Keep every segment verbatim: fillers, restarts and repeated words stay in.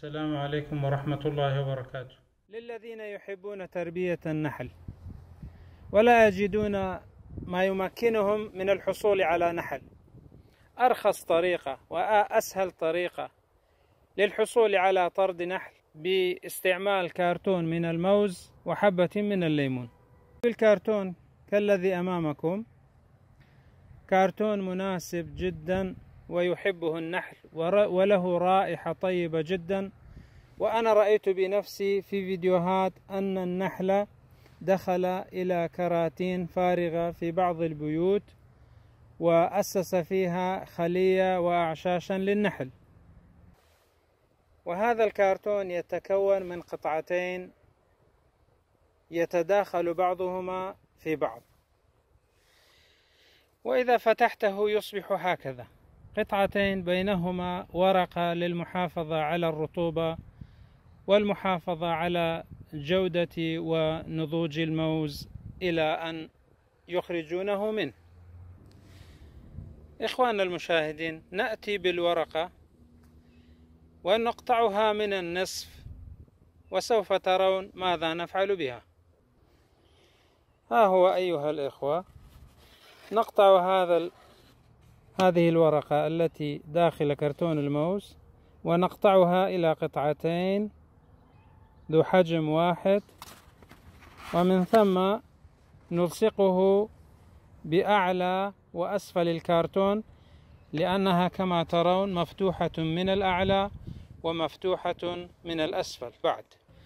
السلام عليكم ورحمة الله وبركاته. للذين يحبون تربية النحل ولا يجدون ما يمكنهم من الحصول على نحل، أرخص طريقة وأسهل طريقة للحصول على طرد نحل باستعمال كرتون من الموز وحبة من الليمون. الكرتون كالذي أمامكم كرتون مناسب جدا ويحبه النحل وله رائحة طيبة جدا، وأنا رأيت بنفسي في فيديوهات أن النحل دخل إلى كراتين فارغة في بعض البيوت وأسس فيها خلية وأعشاشا للنحل. وهذا الكرتون يتكون من قطعتين يتداخل بعضهما في بعض، وإذا فتحته يصبح هكذا، قطعتين بينهما ورقة للمحافظة على الرطوبة والمحافظة على جودة ونضوج الموز إلى أن يخرجونه منه. إخواننا المشاهدين، نأتي بالورقة ونقطعها من النصف وسوف ترون ماذا نفعل بها. ها هو أيها الإخوة، نقطع هذا هذه الورقة التي داخل كرتون الموز ونقطعها إلى قطعتين ذو حجم واحد، ومن ثم نلصقه بأعلى وأسفل الكرتون، لأنها كما ترون مفتوحة من الأعلى ومفتوحة من الأسفل بعد.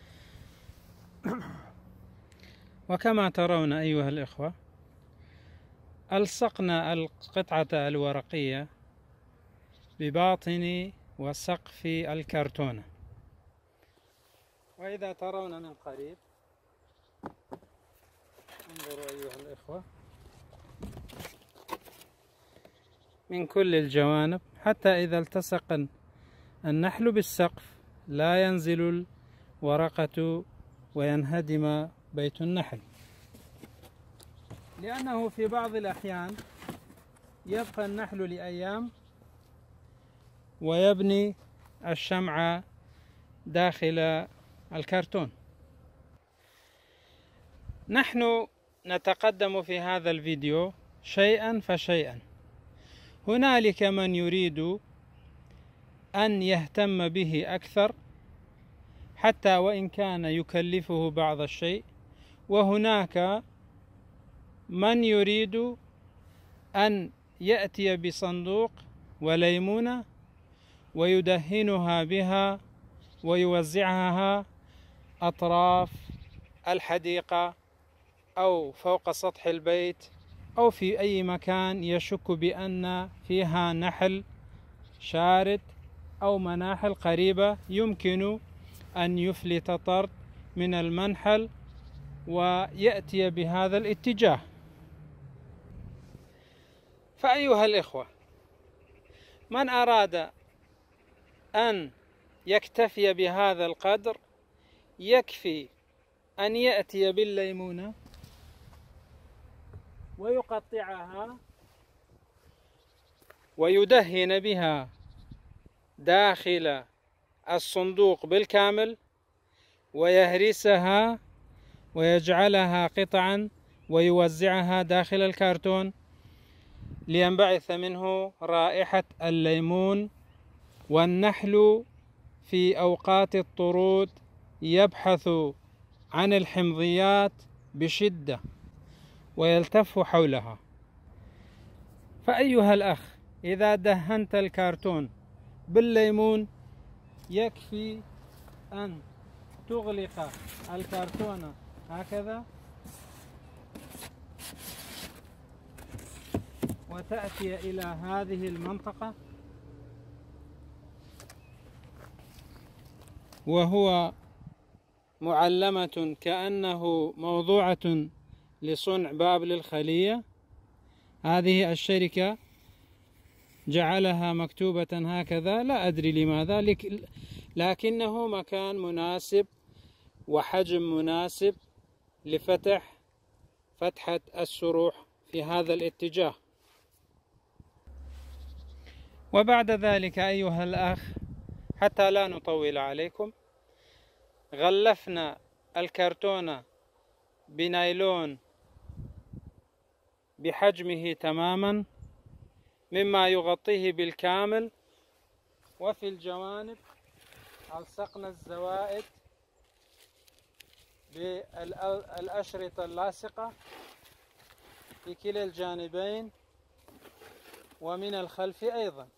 وكما ترون أيها الإخوة، ألصقنا القطعة الورقية بباطن وسقف الكرتونة، وإذا ترون من قريب، انظروا أيها الإخوة، من كل الجوانب حتى إذا التصق النحل بالسقف لا ينزل الورقة وينهدم بيت النحل، لأنه في بعض الأحيان يبقى النحل لأيام ويبني الشمع داخل الكرتون. نحن نتقدم في هذا الفيديو شيئا فشيئا. هنالك من يريد أن يهتم به أكثر حتى وإن كان يكلفه بعض الشيء، وهناك من يريد أن يأتي بصندوق وليمونة ويدهنها بها ويوزعها أطراف الحديقة أو فوق سطح البيت أو في أي مكان يشك بأن فيها نحل شارد أو مناحل قريبة يمكن أن يفلت طرد من المنحل ويأتي بهذا الاتجاه. فأيها الإخوة، من أراد أن يكتفي بهذا القدر يكفي أن يأتي بالليمونة ويقطعها ويدهن بها داخل الصندوق بالكامل ويهرسها ويجعلها قطعا ويوزعها داخل الكرتون لينبعث منه رائحة الليمون. والنحل في أوقات الطرود يبحث عن الحمضيات بشدة ويلتف حولها. فأيها الأخ، إذا دهنت الكرتون بالليمون يكفي أن تغلق الكرتون هكذا وتأتي إلى هذه المنطقة، وهو معلمة كأنه موضوعة لصنع باب للخلية. هذه الشركة جعلها مكتوبة هكذا، لا أدري لماذا، لكنه مكان مناسب وحجم مناسب لفتح فتحة السروح في هذا الاتجاه. وبعد ذلك أيها الأخ، حتى لا نطول عليكم. غلفنا الكرتونة بنايلون بحجمه تماما مما يغطيه بالكامل، وفي الجوانب ألصقنا الزوائد بالأشرطة اللاصقة في كلا الجانبين ومن الخلف أيضا،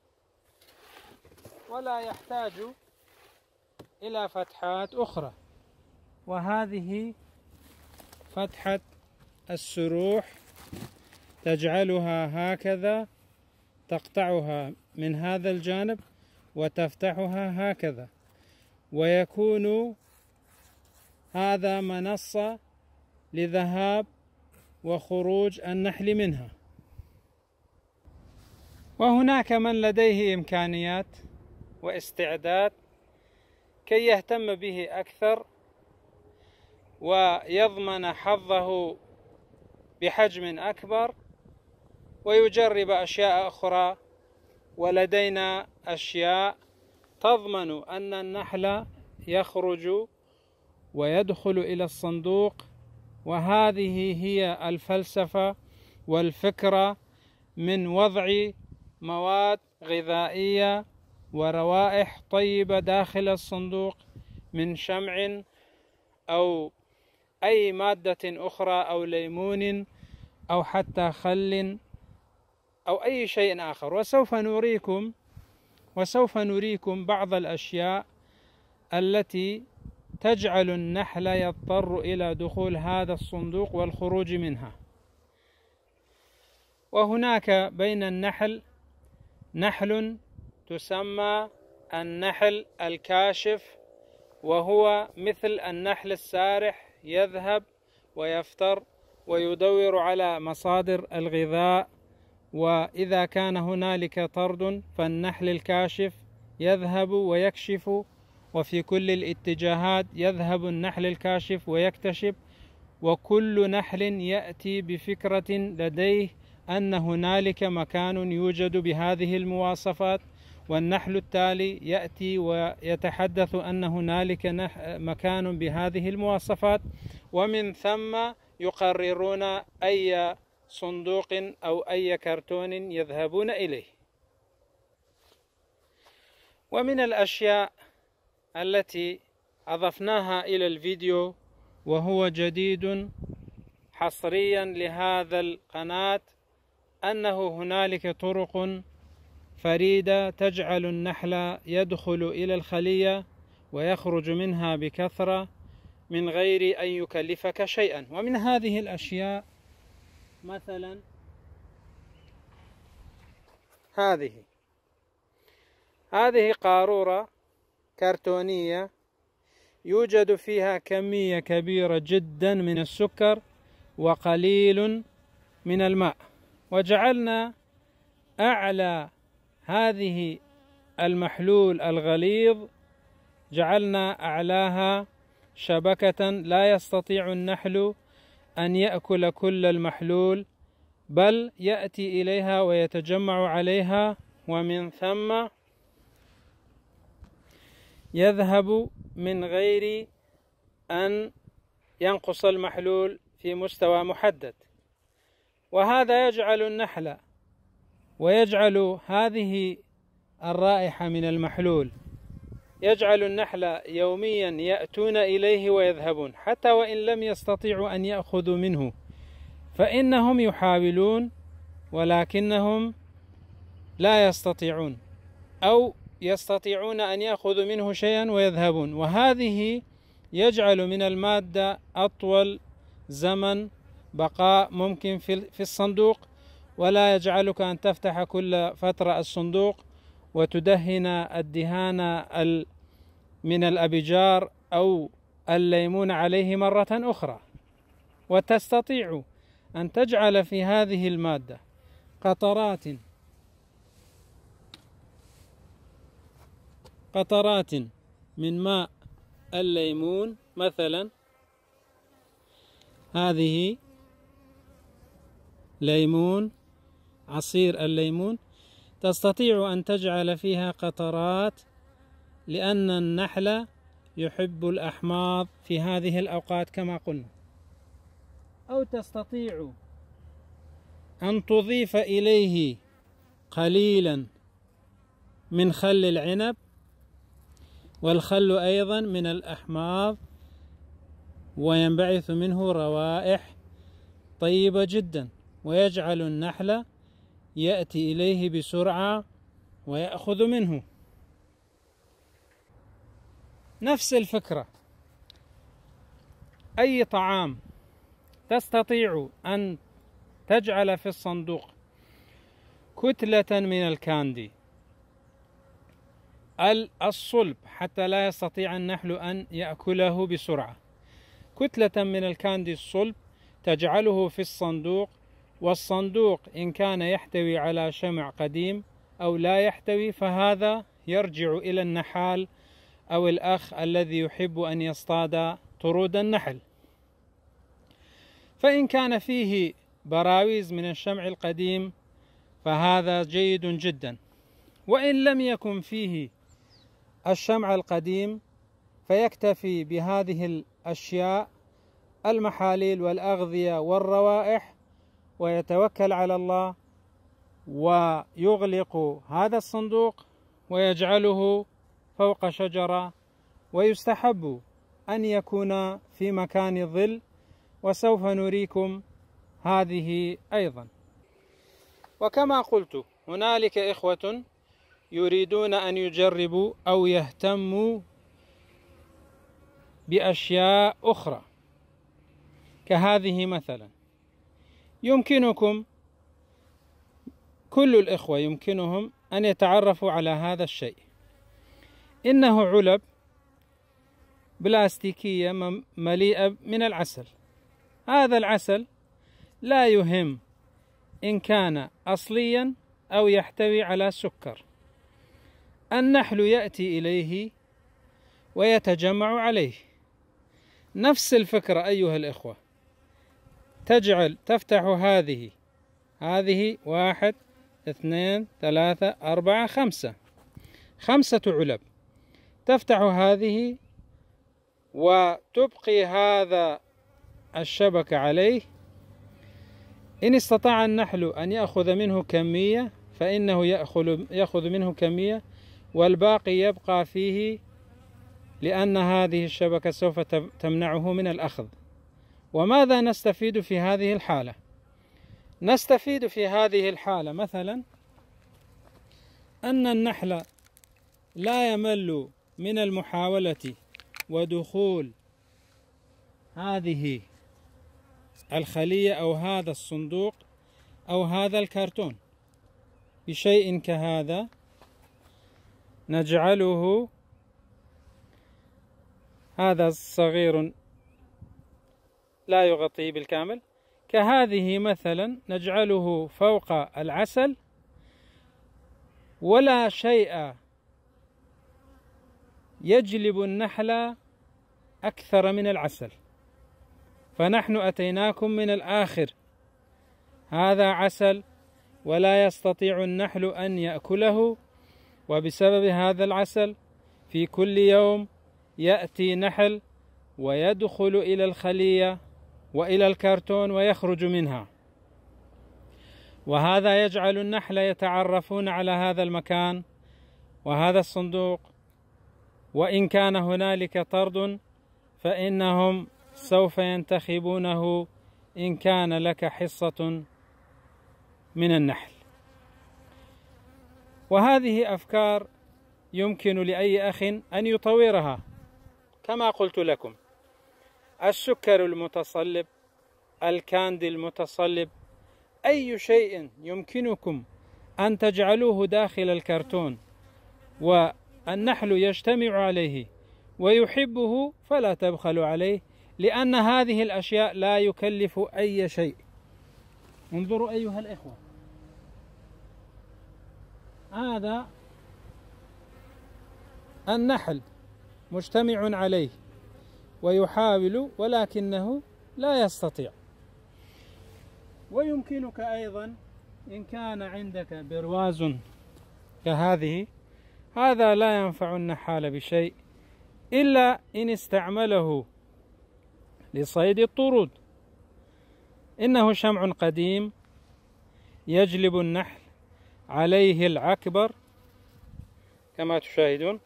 ولا يحتاج إلى فتحات أخرى. وهذه فتحة السروح، تجعلها هكذا، تقطعها من هذا الجانب وتفتحها هكذا، ويكون هذا منصة لذهاب وخروج النحل منها. وهناك من لديه إمكانيات واستعداد كي يهتم به أكثر ويضمن حظه بحجم أكبر ويجرب أشياء أخرى، ولدينا أشياء تضمن أن النحل يخرج ويدخل إلى الصندوق. وهذه هي الفلسفة والفكرة من وضع مواد غذائية وروائح طيبة داخل الصندوق من شمع أو أي مادة أخرى أو ليمون أو حتى خل أو أي شيء آخر. وسوف نريكم وسوف نريكم بعض الأشياء التي تجعل النحل يضطر إلى دخول هذا الصندوق والخروج منها. وهناك بين النحل نحل تسمى النحل الكاشف، وهو مثل النحل السارح، يذهب ويفتر ويدور على مصادر الغذاء. وإذا كان هنالك طرد فالنحل الكاشف يذهب ويكشف، وفي كل الاتجاهات يذهب النحل الكاشف ويكتشف. وكل نحل يأتي بفكرة لديه أن هنالك مكان يوجد بهذه المواصفات، والنحل التالي يأتي ويتحدث أن هنالك مكان بهذه المواصفات، ومن ثم يقررون أي صندوق أو أي كرتون يذهبون إليه. ومن الأشياء التي أضفناها إلى الفيديو وهو جديد حصريا لهذا القناة أنه هنالك طرق فريدة تجعل النحل يدخل إلى الخلية ويخرج منها بكثرة من غير أن يكلفك شيئا. ومن هذه الأشياء مثلا هذه هذه قارورة كرتونية يوجد فيها كمية كبيرة جدا من السكر وقليل من الماء، وجعلنا أعلى هذه المحلول الغليظ جعلنا أعلاها شبكة لا يستطيع النحل أن يأكل كل المحلول، بل يأتي إليها ويتجمع عليها، ومن ثم يذهب من غير أن ينقص المحلول في مستوى محدد. وهذا يجعل النحل ويجعل هذه الرائحة من المحلول يجعل النحل يوميا يأتون إليه ويذهبون، حتى وإن لم يستطيعوا أن يأخذوا منه فإنهم يحاولون ولكنهم لا يستطيعون، أو يستطيعون أن يأخذوا منه شيئا ويذهبون. وهذه يجعل من المادة أطول زمن بقاء ممكن في الصندوق، ولا يجعلك أن تفتح كل فترة الصندوق وتدهن الدهان من الأبيجار أو الليمون عليه مرة أخرى. وتستطيع أن تجعل في هذه المادة قطرات قطرات من ماء الليمون مثلا، هذه ليمون، عصير الليمون، تستطيع أن تجعل فيها قطرات لأن النحل يحب الأحماض في هذه الأوقات كما قلنا. أو تستطيع أن تضيف إليه قليلا من خل العنب، والخل أيضا من الأحماض وينبعث منه روائح طيبة جدا، ويجعل النحل يأتي إليه بسرعة ويأخذ منه. نفس الفكرة، أي طعام تستطيع أن تجعل في الصندوق كتلة من الكاندي الصلب حتى لا يستطيع النحل أن يأكله بسرعة، كتلة من الكاندي الصلب تجعله في الصندوق، والصندوق إن كان يحتوي على شمع قديم أو لا يحتوي فهذا يرجع إلى النحال أو الأخ الذي يحب أن يصطاد طرود النحل. فإن كان فيه براويز من الشمع القديم فهذا جيد جدا، وإن لم يكن فيه الشمع القديم فيكتفي بهذه الأشياء المحاليل والأغذية والروائح، ويتوكل على الله ويغلق هذا الصندوق ويجعله فوق شجرة، ويستحب أن يكون في مكان ظل، وسوف نريكم هذه أيضا. وكما قلت هنالك إخوة يريدون أن يجربوا أو يهتموا بأشياء أخرى كهذه مثلا. يمكنكم كل الإخوة يمكنهم أن يتعرفوا على هذا الشيء. إنه علب بلاستيكية مليئة من العسل. هذا العسل لا يهم إن كان أصليا أو يحتوي على سكر. النحل يأتي إليه ويتجمع عليه. نفس الفكرة أيها الإخوة، تجعل تفتح هذه هذه واحد اثنين ثلاثة أربعة خمسة خمسة علب، تفتح هذه وتبقي هذا الشبكة عليه. إن استطاع النحل أن يأخذ منه كمية فإنه يأخذ يأخذ منه كمية، والباقي يبقى فيه، لأن هذه الشبكة سوف تمنعه من الأخذ. وماذا نستفيد في هذه الحالة؟ نستفيد في هذه الحالة مثلا أن النحل لا يمل من المحاولة ودخول هذه الخلية أو هذا الصندوق أو هذا الكرتون بشيء كهذا، نجعله هذا الصغير لا يغطيه بالكامل كهذه مثلا، نجعله فوق العسل، ولا شيء يجلب النحل أكثر من العسل. فنحن أتيناكم من الآخر، هذا عسل ولا يستطيع النحل أن يأكله، وبسبب هذا العسل في كل يوم يأتي نحل ويدخل إلى الخلية وإلى الكرتون ويخرج منها، وهذا يجعل النحل يتعرفون على هذا المكان وهذا الصندوق، وإن كان هنالك طرد فإنهم سوف ينتخبونه إن كان لك حصة من النحل. وهذه أفكار يمكن لأي أخ أن يطورها. كما قلت لكم، السكر المتصلب، الكاندي المتصلب، أي شيء يمكنكم أن تجعلوه داخل الكرتون والنحل يجتمع عليه ويحبه فلا تبخلوا عليه، لأن هذه الأشياء لا يكلف أي شيء. انظروا أيها الإخوة، هذا النحل مجتمع عليه ويحاول ولكنه لا يستطيع. ويمكنك أيضا إن كان عندك برواز كهذه، هذا لا ينفع النحال بشيء إلا إن استعمله لصيد الطرود. إنه شمع قديم يجلب النحل، عليه العكبر كما تشاهدون،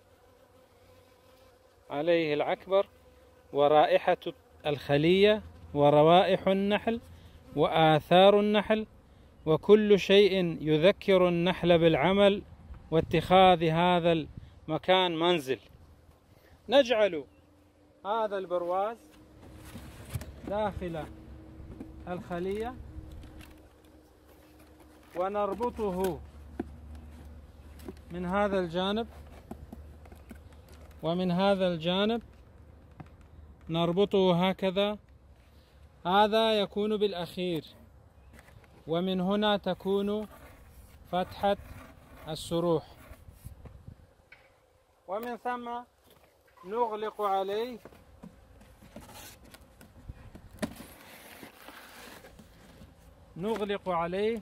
عليه العكبر ورائحة الخلية وروائح النحل وآثار النحل وكل شيء يذكر النحل بالعمل واتخاذ هذا المكان منزل. نجعل هذا البرواز داخل الخلية ونربطه من هذا الجانب ومن هذا الجانب، نربطه هكذا، هذا يكون بالأخير، ومن هنا تكون فتحة السروح، ومن ثم نغلق عليه نغلق عليه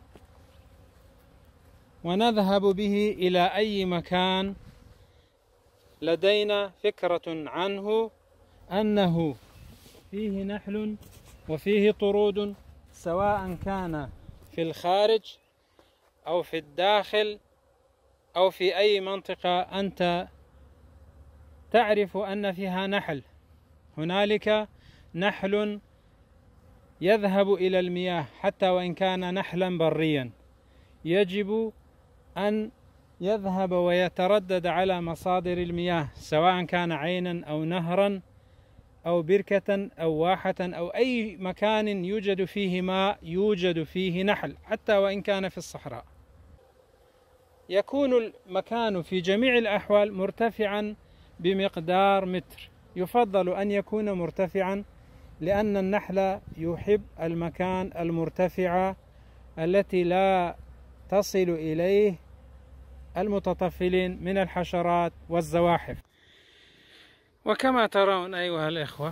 ونذهب به إلى أي مكان لدينا فكرة عنه أنه فيه نحل وفيه طرود، سواء كان في الخارج أو في الداخل أو في أي منطقة أنت تعرف أن فيها نحل. هنالك نحل يذهب إلى المياه حتى وإن كان نحلا بريا، يجب أن يذهب ويتردد على مصادر المياه، سواء كان عينا أو نهرا أو بركة أو واحة أو أي مكان يوجد فيه ماء يوجد فيه نحل حتى وإن كان في الصحراء. يكون المكان في جميع الأحوال مرتفعا بمقدار متر، يفضل أن يكون مرتفعا لأن النحل يحب المكان المرتفع التي لا تصل إليه المتطفلين من الحشرات والزواحف. وكما ترون أيها الإخوة،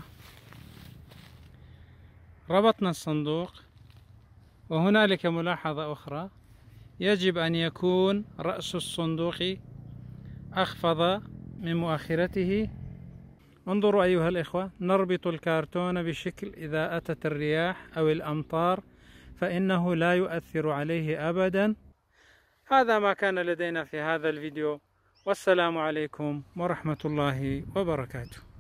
ربطنا الصندوق، وهنالك ملاحظة أخرى، يجب أن يكون رأس الصندوق أخفض من مؤخرته. انظروا أيها الإخوة، نربط الكرتون بشكل إذا أتت الرياح أو الأمطار فإنه لا يؤثر عليه أبدا. هذا ما كان لدينا في هذا الفيديو، والسلام عليكم ورحمة الله وبركاته.